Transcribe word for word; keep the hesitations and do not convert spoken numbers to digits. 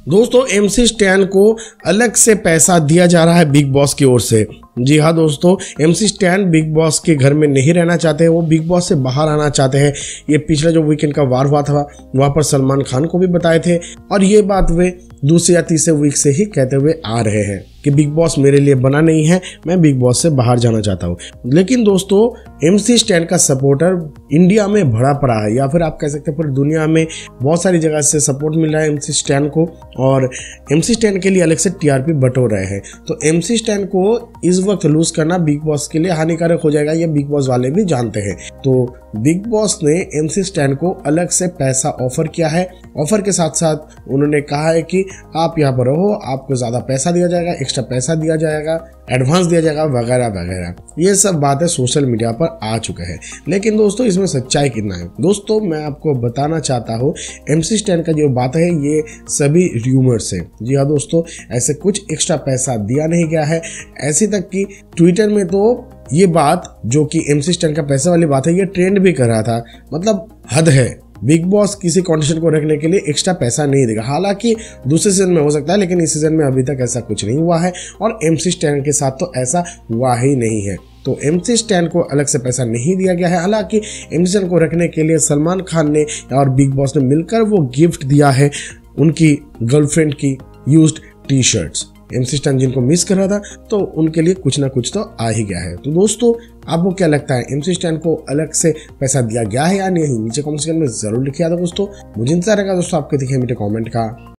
दोस्तों MC Stan को अलग से पैसा दिया जा रहा है बिग बॉस की ओर से। जी हाँ दोस्तों, एमसी स्टैन बिग बॉस के घर में नहीं रहना चाहते हैं, वो बिग बॉस से बाहर आना चाहते हैं। ये पिछला जो वीकेंड का वार हुआ था वहाँ पर सलमान खान को भी बताए थे और ये बात वे दूसरे या तीसरे वीक से ही कहते हुए आ रहे हैं कि बिग बॉस मेरे लिए बना नहीं है, मैं बिग बॉस से बाहर जाना चाहता हूँ। लेकिन दोस्तों एमसी स्टैन का सपोर्टर इंडिया में भरा पड़ा है, या फिर आप कह सकते हैं पूरी दुनिया में बहुत सारी जगह से सपोर्ट मिल रहा है एमसी स्टैन को, और एमसी स्टैन के लिए अलग से टीआरपी बटोर रहे हैं। तो एमसी स्टैन को इस वक्त लूज करना बिग बॉस के लिए हानिकारक हो जाएगा, ये बिग बॉस वाले भी जानते हैं। तो बिग बॉस ने एमसी स्टैन को अलग से पैसा ऑफर किया है। ऑफर के साथ साथ उन्होंने कहा है कि आप यहाँ पर रहो, आपको ज्यादा पैसा दिया जाएगा, एक्स्ट्रा पैसा दिया जाएगा, एडवांस दिया जाएगा वगैरह वगैरह। ये सब बातें सोशल मीडिया पर आ चुके हैं। लेकिन दोस्तों इसमें सच्चाई कितना है? दोस्तों मैं आपको बताना चाहता हूँ एमसी स्टैन का जो बात है ये सभी र्यूमर्स है। जी हाँ दोस्तों, ऐसे कुछ एक्स्ट्रा पैसा दिया नहीं गया है। ऐसी तक कि ट्विटर में तो ये बात जो कि एमसी स्टैन का पैसे वाली बात है ये ट्रेंड भी कर रहा था। मतलब हद है, बिग बॉस किसी कंडीशन को रखने के लिए एक्स्ट्रा पैसा नहीं देगा। हालांकि दूसरे सीजन में हो सकता है, लेकिन इस सीजन में अभी तक ऐसा कुछ नहीं हुआ है और एमसी स्टैन के साथ तो ऐसा हुआ ही नहीं है। तो एमसी स्टैन को अलग से पैसा नहीं दिया गया है। हालांकि एमसी स्टैन को रखने के लिए सलमान खान ने और बिग बॉस ने मिलकर वो गिफ्ट दिया है उनकी गर्लफ्रेंड की used T shirts. MC Stan जिनको मिस कर रहा था तो उनके लिए कुछ ना कुछ तो आ ही गया है। तो दोस्तों आपको क्या लगता है, एमसी स्टैन को अलग से पैसा दिया गया है या नहीं? नीचे कमेंट सेक्शन में जरूर लिखिए दोस्तों। मुझे इंतजार रहेगा दोस्तों आपके दिखे मीठे कमेंट का।